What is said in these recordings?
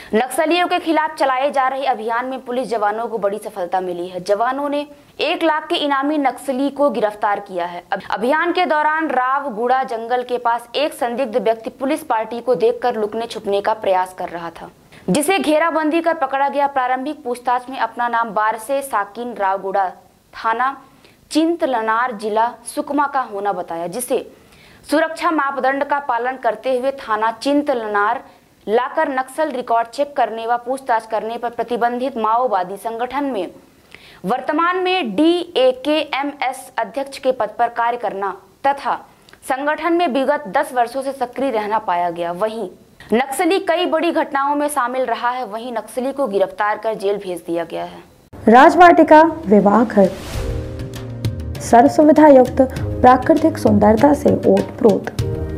नक्सलियों के खिलाफ चलाए जा रहे अभियान में पुलिस जवानों को बड़ी सफलता मिली है। जवानों ने 1 लाख के इनामी नक्सली को गिरफ्तार किया है। अभियान के दौरान रावगुड़ा जंगल के पास एक संदिग्ध व्यक्ति पुलिस पार्टी को देखकर लुकने छुपने का प्रयास कर रहा था, जिसे घेराबंदी कर पकड़ा गया। प्रारंभिक पूछताछ में अपना नाम बारसे साकिन रावगुड़ा, थाना चिंतलनार, जिला सुकमा का होना बताया, जिसे सुरक्षा मापदंड का पालन करते हुए थाना चिंतलनार लाकर नक्सल रिकॉर्ड चेक करने व पूछताछ करने पर प्रतिबंधित माओवादी संगठन में वर्तमान में DAKMS अध्यक्ष के पद पर कार्य करना तथा संगठन में विगत 10 वर्षों से सक्रिय रहना पाया गया। वहीं नक्सली कई बड़ी घटनाओं में शामिल रहा है। वहीं नक्सली को गिरफ्तार कर जेल भेज दिया गया है। राजवाटिका विवाह घर सर्व सुविधा युक्त प्राकृतिक सुंदरता से ओतप्रोत।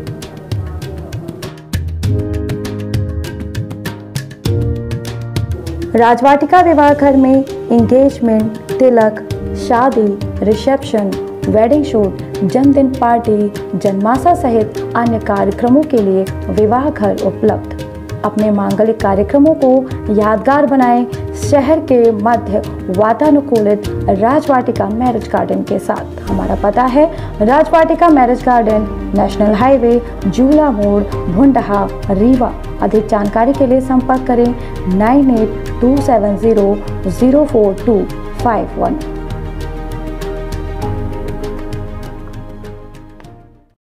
राजवाटिका विवाह घर में एंगेजमेंट, तिलक, शादी, रिसेप्शन, वेडिंग शूट, जन्मदिन पार्टी, जन्माशा सहित अन्य कार्यक्रमों के लिए विवाह घर उपलब्ध। अपने मांगलिक कार्यक्रमों को यादगार बनाएं शहर के मध्य वातानुकूलित राजवाटिका मैरिज गार्डन के साथ। हमारा पता है Rajvatika marriage garden, national highway, Jula मोड़, भुंडहा, रीवा। अधिक जानकारी के लिए संपर्क करें 9827004251।